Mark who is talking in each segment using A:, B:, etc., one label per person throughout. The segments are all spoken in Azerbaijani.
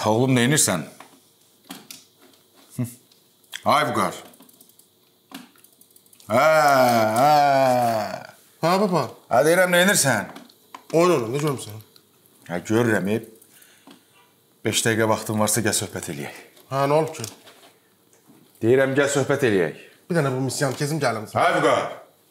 A: Oğlum neyinirsən? Ay Vüqar.
B: Ha baba.
A: Ha deyirəm neyinirsən?
B: Oyun ne görmüsən?
A: Ha görürəm. 5 dəqiqə vaxtın varsa gəl söhbət eləyək.
B: Ha ne olub ki?
A: Deyirəm gəl söhbət eləyək.
B: Bir dənə bu misyan kezim gəlim.
A: Ay Vüqar.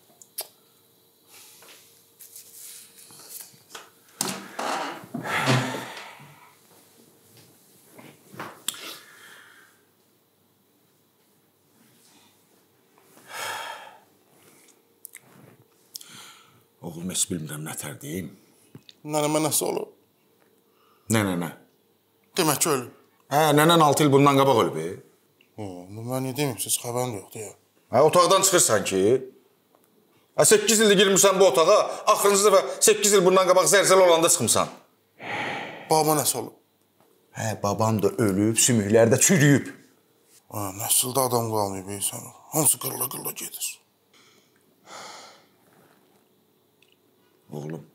A: Oğlum heç bilmirəm nətər deyim.
B: Nənəmə nəsə olub?
A: Nə?
B: Demək ki ölüb.
A: Hə, nənən 6 il bundan qabaq ölüb.
B: Mən niyə deməyim, siz xəbərim yoxdur ya.
A: Hə, otaqdan çıxırsan ki. Hə, 8 ildir girmirsən bu otağa, axırıncı dəfə 8 il bundan qabaq zəlzələ olanda çıxmısan.
B: Babama nəsə olub?
A: Hə, babam da ölüb, sümüklər də çürüyüb.
B: Ha, nəsildə adam qalmayıb insan. Hansı qırla gedir?
A: Oğlum.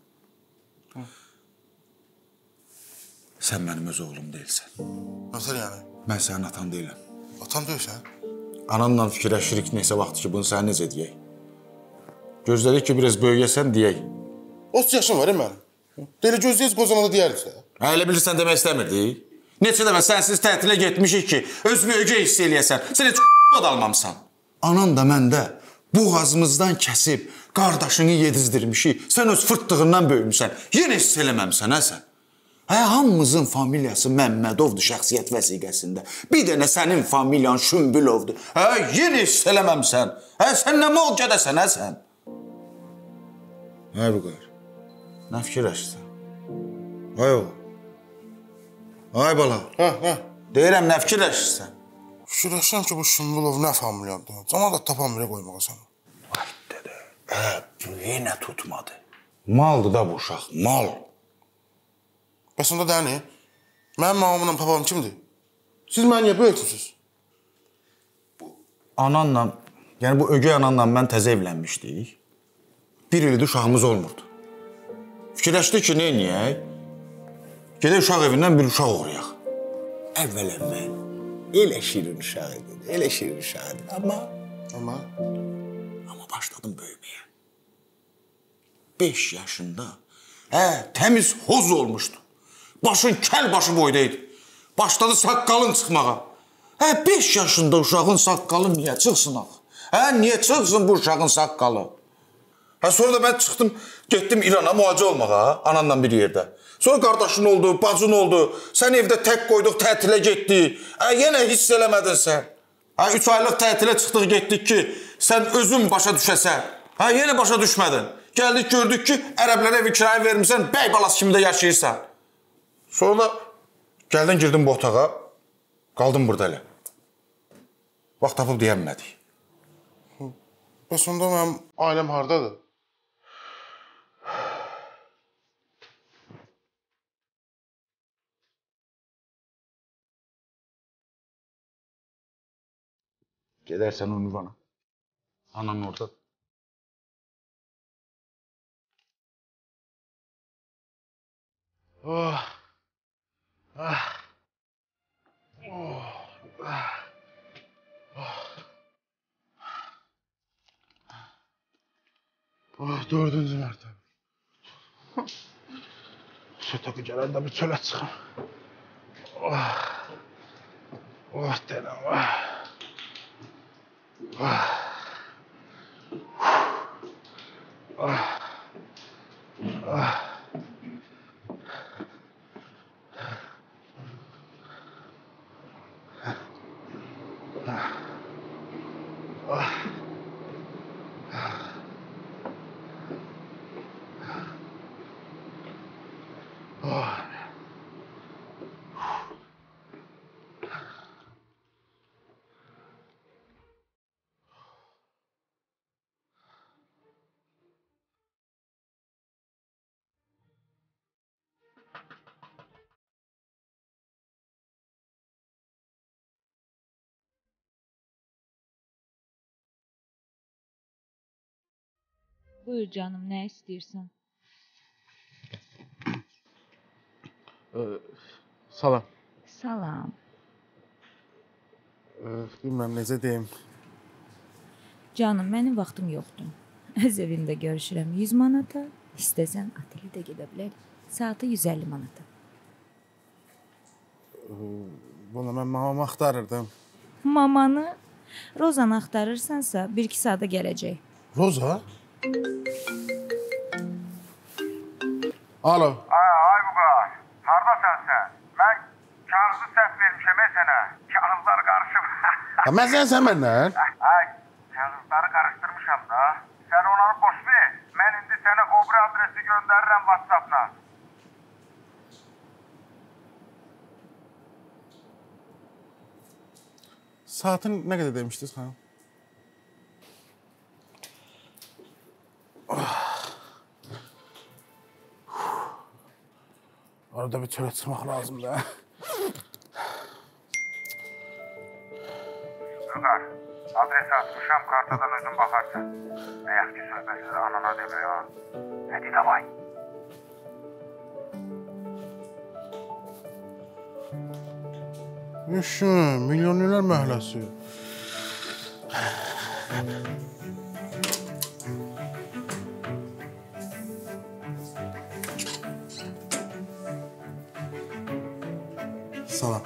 A: Sən mənim öz oğlum deyilsən.
B: Nəsə yəni?
A: Mən sənin atan deyiləm.
B: Atan deyilsən?
A: Ananla fikirləşirik neysə vaxt ki, bunu sənə necə deyək. Gözlədik ki, biraz böyüyəsən deyək.
B: 30 yaşım var mənim. Deli gözləyiz qozanada deyərliksə.
A: Hə, elə bilirsən demək istəmirdik. Neçə dəfə sənsiz tətilə getmişik ki, öz böyücə hiss eləyəsən. Sən heç da almamısan. Anan da mən də boğazımızdan kəsib, qardaşını yedizdirmişik. Sən öz fırtlığından böyümüsən. Yenə hiss eləməmsən, hə sən? Hə, hamımızın familiyası Məmmədovdur şəxsiyyət vəsiqəsində. Bir dənə sənin familiyan Şümbülovdur. Hə, yenə hiss eləməmsən. Hə, sən nə mal qədəsən, hə sən? Hə, Vüqar. Nə fikirləşirsən? Ay oğul. Ay bala.
B: Hə.
A: Deyirəm, nə fikirləşirsən?
B: Fikirləşirəm ki, bu Şümbülov nə familiyadır? Cama da tapan birə qoymağa sən.
A: Ay dədə. Hə, bu yenə tutmadı. Maldır da bu uşaq, mal.
B: Bəs onda dəni, mənim mamamla papam kimdir? Siz mənə niyə böyütürsünüz?
A: Ananla, yəni bu ögey ananla mən təzə evlənmişdik. 1 ildir uşağımız olmurdu. Fikirləşdik ki, neyniyək? Gedək uşaq evindən bir uşaq uğrayaq. Əvvələn mən elə şirin uşaq idi, elə şirin uşaq idi. Amma başladım böyüməyə. 5 yaşında, təmiz hoz olmuşdu. Başın kəl başı boydaydı. Başladı saqqalın çıxmağa. 5 yaşında uşağın saqqalı niyə çıxsın axı? Niyə çıxsın bu uşağın saqqalı? Sonra da mən çıxdım, getdim İrana müalicə olmağa, ananla bir yerdə. Sonra qardaşın oldu, bacın oldu, sən evdə tək qoyduq, tətilə getdik. Yenə hiss eləmədin sən. 3 aylıq tətilə çıxdıq, getdik ki, sən özün başa düşəsən. Yenə başa düşmədin. Gəldik, gördük ki, ərəblərə evi kirayə vermirsən, bəy balası kimi də yaşayırsan. Sonra da gəldən girdim bu otağa, qaldım burada elə. Vaxt tapıb deyəmədik.
B: Bəs onda mənim ailəm hardadır?
A: Gedərsən ünvana. Anan oradadır.
B: Dördüncü mərtəbə. Sötəqi gələndə bir çölə çıxım. Dələm.
C: Buyur canım, nə istəyirsən?
B: Salam.
C: Salam.
B: Bilməm necə deyim.
C: Canım, mənim vaxtım yoxdur. Öz evimdə görüşürəm 100 manata, istəsən otelə də gedə bilər. Saatı 150 manata.
B: Valla mən mamamı axtarırdım.
C: Mamanı Rozanı axtarırsansa 1-2 saata gələcək.
B: Roza? Alo.
D: Ay Vüqar, hardasan sən? Mən kağızı səhv vermişəm sənə. Kağızlar qarışıb.
B: Sən məndən?
D: Ay, kağızları qarışdırmışam da. Sən onları boş ver. Mən indi sənə o bir adresi göndərirəm WhatsApp-la.
B: Saatın nə qədər demişdiniz xanım? Arada bir çölə çıxmaq lazımdır.
D: Vüqar, adresi atmışam, kartadan özün baxarsan. Nəyək ki söhbətsiz anana demək ha. Hadi davay.
B: Müşüm, milyonlar məhəlləsi. Salam.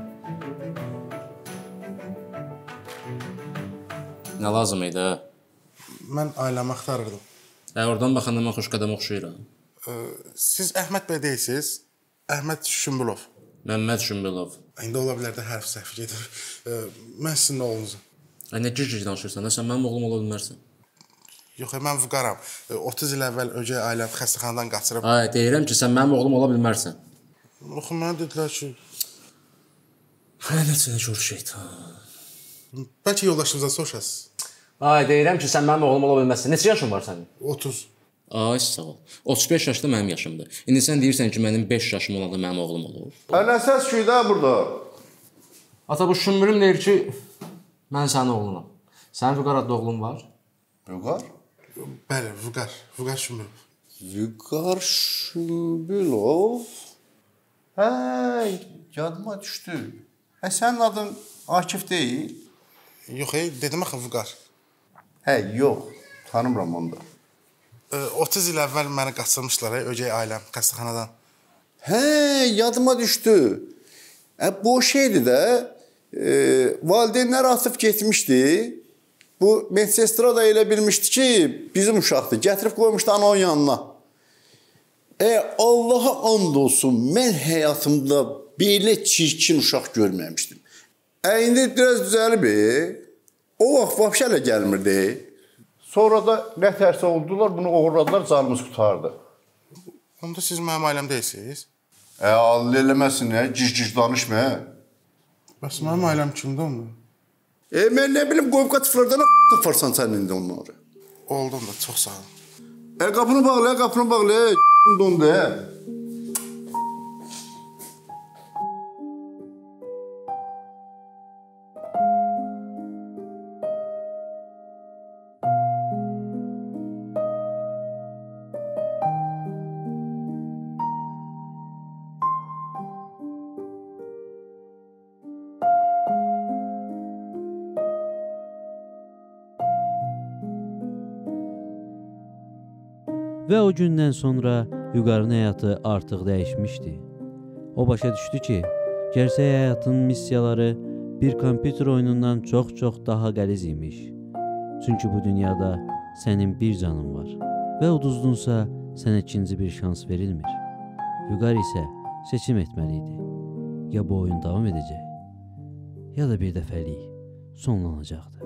E: Nə lazım idi?
B: Mən ailəmi axtarırdım.
E: Oradan baxanda mən xoş qadam oxşayıram.
B: Siz Əhməd bəy deyilsiniz? Əhməd Şümbülov.
E: Məmməd Şümbülov.
B: İndi ola bilər də hərf səhv gedir. Mən sizin oğlunuzum.
E: Nə gic-gic danışırsan? Sən mənim oğlum ola bilmərsən.
B: Yox, mən Vüqaram. 30 il əvvəl ögey ailəm xəstəxanadan qaçırıb.
E: Ay, deyirəm ki, sən mənim oğlum ola bilmərsən.
B: Yox, mənə dedilər ki,
E: Nəçənə gör şeytan.
B: bəlkə yoldaşınıza soruşasınız.
E: Ay, deyirəm ki, sən mənim oğlum ola bilməzsən. Neçə yaşın var sənin?
B: 30.
E: Ay, sağ ol. 35 yaşda mənim yaşımdır. İndi sən deyirsən ki, mənim 5 yaşım olanda mənim oğlum olur.
F: Nə səs küydə burada?
E: Ata, bu şümbürüm deyir ki, mən sənin oğlunam. Sənin Vüqar adlı oğlun var?
F: Vüqar?
B: Bəli, Vüqar. Vüqar Şümbülov.
F: Vüqar Şümbülov? Hə, yadıma düşdü. Sənin adın Akif deyil?
B: Yox, dedim axı Vüqar.
F: Hə, yox, tanımıram onu da.
B: 30 il əvvəl məni qaçırmışlar, ögey ailəm xəstəxanadan.
F: Hə, yadıma düşdü. Bu o şeydir də, valideynlər atıb getmişdi. Bu Medsestra da elə bilmişdi ki, bizim uşaqdır. Gətirib qoymuşdu ana onun yanına. Allaha and olsun, mən həyatımda belə çirkin uşaq görməmişdim. İndi biraz düzəlib, o vaxt vəbşə elə gəlmirdi. Sonra da nə tərsə oldular, bunu oğurladılar, canımız qutardı.
B: Onda siz mənim ailəm deyilsiniz?
F: Allah eləməsin, gic-gic danışma.
B: Bəs mənim ailəm kimdir onda?
F: Mən nə bilim, qoyub qatıflardan tıfarsan sən indi onları.
B: Oldum da, çox sağ olun.
F: Qapını bağla, dondu,
G: Və o gündən sonra Vüqarın həyatı artıq dəyişmişdi. O başa düşdü ki, gerçək həyatın missiyaları bir kompüter oyunundan çox-çox daha qəliz imiş. Çünki bu dünyada sənin bir canın var və uduzdunsa sənə ikinci bir şans verilmir. Vüqar isə seçim etməli idi. Ya bu oyun davam edəcək, ya da bir dəfəlik sonlanacaqdı.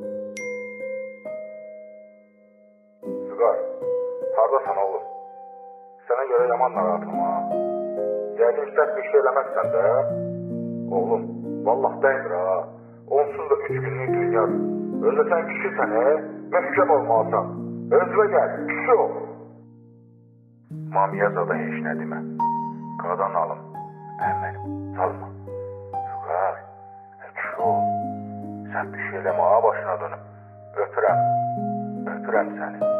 D: Hardasan oğlum? Sənə görə yaman narahatım ha. Yəqin səhv bir şey eləməzsən də. Oğlum, vallah dəymir ha. Onsuz da 3 günlük dünyadır. Özdə sən kişisən, möhkəm olmalısan. Özvə gəl, kişi ol. Mamiyə zada heç nə demə. Qadan alım, mənim, salma. Vüqar, kişi ol. Sən bir şey eləmə ha başına dönüm. Öpürəm səni.